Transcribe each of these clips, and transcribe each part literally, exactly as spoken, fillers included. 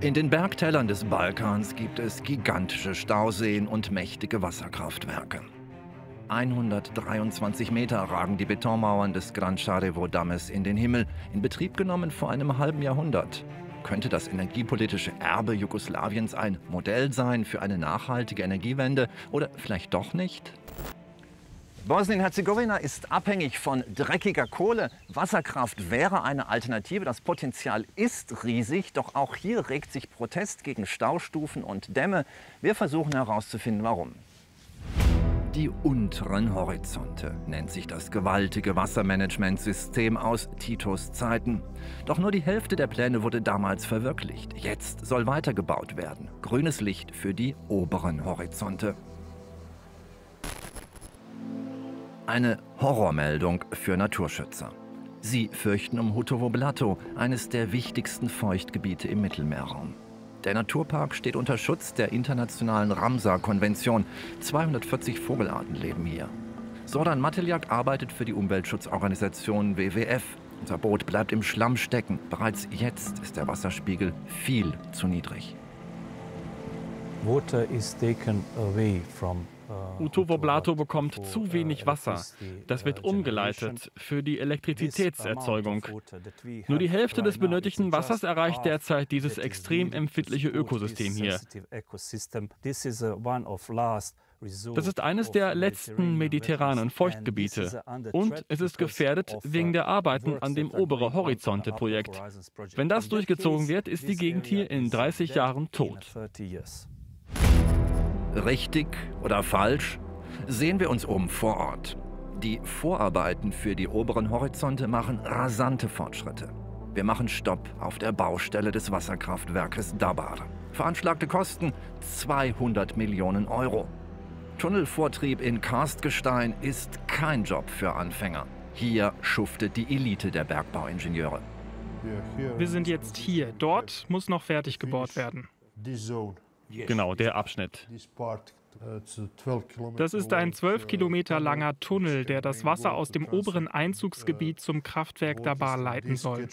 In den Bergtälern des Balkans gibt es gigantische Stauseen und mächtige Wasserkraftwerke. hundertdreiundzwanzig Meter ragen die Betonmauern des Gran Šarevo-Dammes in den Himmel, in Betrieb genommen vor einem halben Jahrhundert. Könnte das energiepolitische Erbe Jugoslawiens ein Modell sein für eine nachhaltige Energiewende oder vielleicht doch nicht? Bosnien-Herzegowina ist abhängig von dreckiger Kohle. Wasserkraft wäre eine Alternative. Das Potenzial ist riesig, doch auch hier regt sich Protest gegen Staustufen und Dämme. Wir versuchen herauszufinden, warum. Die unteren Horizonte nennt sich das gewaltige Wassermanagementsystem aus Titos Zeiten. Doch nur die Hälfte der Pläne wurde damals verwirklicht. Jetzt soll weitergebaut werden. Grünes Licht für die oberen Horizonte. Eine Horrormeldung für Naturschützer. Sie fürchten um Hutovo Blato, eines der wichtigsten Feuchtgebiete im Mittelmeerraum. Der Naturpark steht unter Schutz der internationalen Ramsar-Konvention. zweihundertvierzig Vogelarten leben hier. Zoran Mateljak arbeitet für die Umweltschutzorganisation W W F. Unser Boot bleibt im Schlamm stecken. Bereits jetzt ist der Wasserspiegel viel zu niedrig. Water is taken away from Hutovo Blato bekommt zu wenig Wasser. Das wird umgeleitet für die Elektrizitätserzeugung. Nur die Hälfte des benötigten Wassers erreicht derzeit dieses extrem empfindliche Ökosystem hier. Das ist eines der letzten mediterranen Feuchtgebiete. Und es ist gefährdet wegen der Arbeiten an dem Obere Horizonte-Projekt. Wenn das durchgezogen wird, ist die Gegend hier in dreißig Jahren tot. Richtig oder falsch? Sehen wir uns um vor Ort. Die Vorarbeiten für die oberen Horizonte machen rasante Fortschritte. Wir machen Stopp auf der Baustelle des Wasserkraftwerkes Dabar. Veranschlagte Kosten zweihundert Millionen Euro. Tunnelvortrieb in Karstgestein ist kein Job für Anfänger. Hier schuftet die Elite der Bergbauingenieure. Wir sind jetzt hier. Dort muss noch fertig gebaut werden. Genau, der Abschnitt. Das ist ein zwölf Kilometer langer Tunnel, der das Wasser aus dem oberen Einzugsgebiet zum Kraftwerk Dabar leiten soll.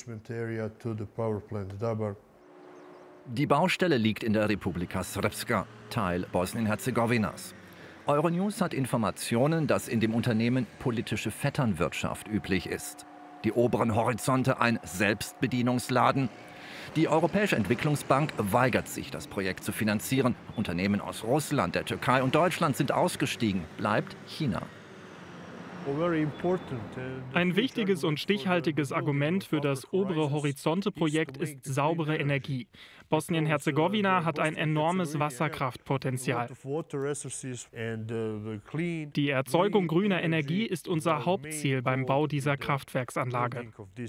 Die Baustelle liegt in der Republika Srpska, Teil Bosnien-Herzegowinas. Euronews hat Informationen, dass in dem Unternehmen politische Vetternwirtschaft üblich ist. Die oberen Horizonte ein Selbstbedienungsladen. Die Europäische Entwicklungsbank weigert sich, das Projekt zu finanzieren. Unternehmen aus Russland, der Türkei und Deutschland sind ausgestiegen. Bleibt China. Ein wichtiges und stichhaltiges Argument für das obere Horizonte-Projekt ist saubere Energie. Bosnien-Herzegowina hat ein enormes Wasserkraftpotenzial. Die Erzeugung grüner Energie ist unser Hauptziel beim Bau dieser Kraftwerksanlage.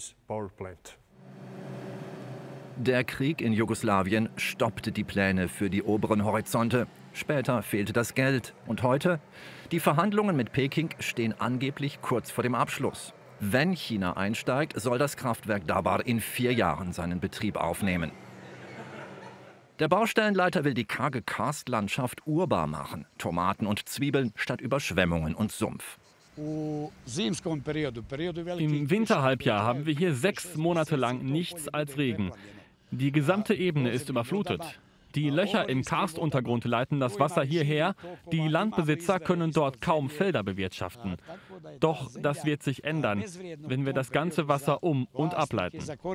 Der Krieg in Jugoslawien stoppte die Pläne für die oberen Horizonte. Später fehlte das Geld. Und heute? Die Verhandlungen mit Peking stehen angeblich kurz vor dem Abschluss. Wenn China einsteigt, soll das Kraftwerk Dabar in vier Jahren seinen Betrieb aufnehmen. Der Baustellenleiter will die karge Karstlandschaft urbar machen. Tomaten und Zwiebeln statt Überschwemmungen und Sumpf. Im Winterhalbjahr haben wir hier sechs Monate lang nichts als Regen. Die gesamte Ebene ist überflutet. Die Löcher im Karstuntergrund leiten das Wasser hierher. Die Landbesitzer können dort kaum Felder bewirtschaften. Doch das wird sich ändern, wenn wir das ganze Wasser um- und ableiten.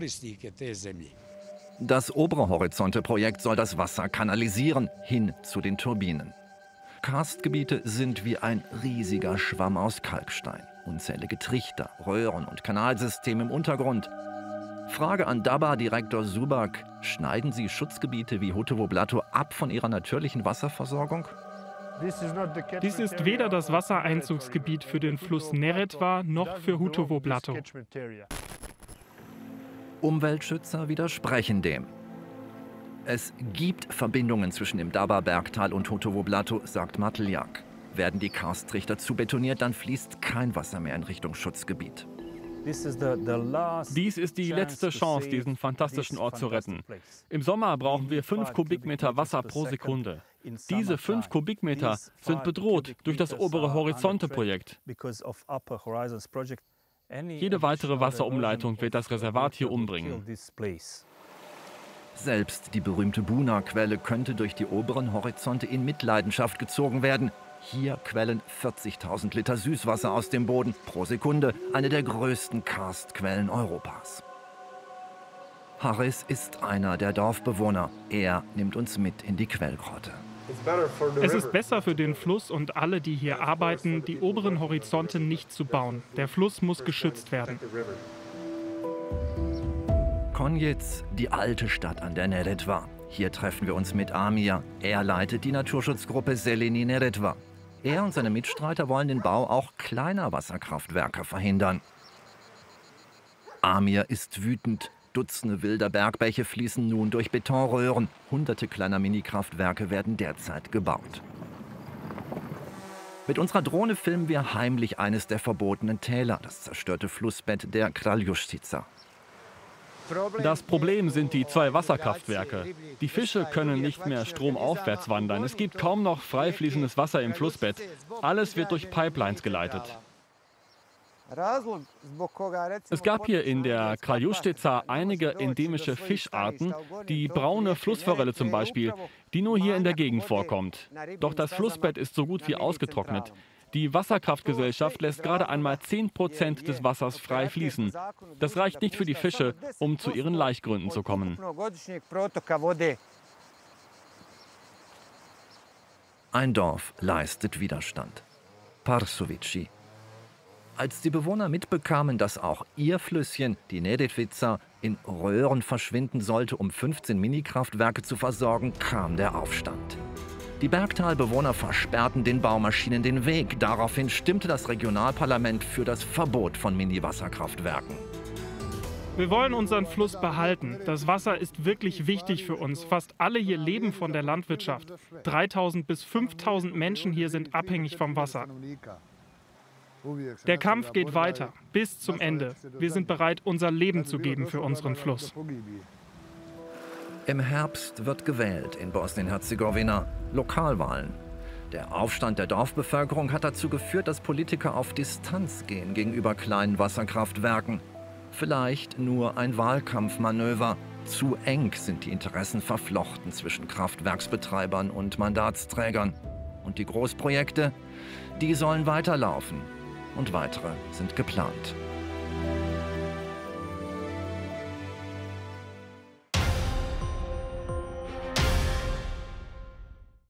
Das obere Horizonte-Projekt soll das Wasser kanalisieren, hin zu den Turbinen. Karstgebiete sind wie ein riesiger Schwamm aus Kalkstein. Unzählige Trichter, Röhren und Kanalsysteme im Untergrund. Frage an Dabar-Direktor Subak: Schneiden Sie Schutzgebiete wie Hutovo Blato ab von ihrer natürlichen Wasserversorgung? Dies ist weder das Wassereinzugsgebiet für den Fluss Neretva noch für Hutovo Blato. Umweltschützer widersprechen dem. Es gibt Verbindungen zwischen dem Dabar-Bergtal und Hutovo Blato, sagt Mateljak. Werden die Karsttrichter zu betoniert, dann fließt kein Wasser mehr in Richtung Schutzgebiet. Dies ist die letzte Chance, diesen fantastischen Ort zu retten. Im Sommer brauchen wir fünf Kubikmeter Wasser pro Sekunde. Diese fünf Kubikmeter sind bedroht durch das obere Horizonte-Projekt. Jede weitere Wasserumleitung wird das Reservat hier umbringen. Selbst die berühmte Buna-Quelle könnte durch die oberen Horizonte in Mitleidenschaft gezogen werden. Hier quellen vierzigtausend Liter Süßwasser aus dem Boden pro Sekunde, eine der größten Karstquellen Europas. Harris ist einer der Dorfbewohner. Er nimmt uns mit in die Quellgrotte. Es ist besser für den Fluss und alle, die hier arbeiten, die oberen Horizonte nicht zu bauen. Der Fluss muss geschützt werden. Konjic, die alte Stadt an der Neretva. Hier treffen wir uns mit Amir. Er leitet die Naturschutzgruppe Zeleni Neretva. Er und seine Mitstreiter wollen den Bau auch kleiner Wasserkraftwerke verhindern. Amir ist wütend. Dutzende wilder Bergbäche fließen nun durch Betonröhren. Hunderte kleiner Minikraftwerke werden derzeit gebaut. Mit unserer Drohne filmen wir heimlich eines der verbotenen Täler, das zerstörte Flussbett der Kraljuštica. Das Problem sind die zwei Wasserkraftwerke. Die Fische können nicht mehr stromaufwärts wandern. Es gibt kaum noch frei fließendes Wasser im Flussbett. Alles wird durch Pipelines geleitet. Es gab hier in der Kraljuštica einige endemische Fischarten, die braune Flussforelle zum Beispiel, die nur hier in der Gegend vorkommt. Doch das Flussbett ist so gut wie ausgetrocknet. Die Wasserkraftgesellschaft lässt gerade einmal zehn Prozent des Wassers frei fließen. Das reicht nicht für die Fische, um zu ihren Laichgründen zu kommen. Ein Dorf leistet Widerstand. Parsovici. Als die Bewohner mitbekamen, dass auch ihr Flüsschen, die Neretvica, in Röhren verschwinden sollte, um fünfzehn Minikraftwerke zu versorgen, kam der Aufstand. Die Bergtalbewohner versperrten den Baumaschinen den Weg. Daraufhin stimmte das Regionalparlament für das Verbot von Mini-Wasserkraftwerken. Wir wollen unseren Fluss behalten. Das Wasser ist wirklich wichtig für uns. Fast alle hier leben von der Landwirtschaft. dreitausend bis fünftausend Menschen hier sind abhängig vom Wasser. Der Kampf geht weiter, bis zum Ende. Wir sind bereit, unser Leben zu geben für unseren Fluss. Im Herbst wird gewählt in Bosnien-Herzegowina, Lokalwahlen. Der Aufstand der Dorfbevölkerung hat dazu geführt, dass Politiker auf Distanz gehen gegenüber kleinen Wasserkraftwerken. Vielleicht nur ein Wahlkampfmanöver. Zu eng sind die Interessen verflochten zwischen Kraftwerksbetreibern und Mandatsträgern. Und die Großprojekte, die sollen weiterlaufen. Und weitere sind geplant.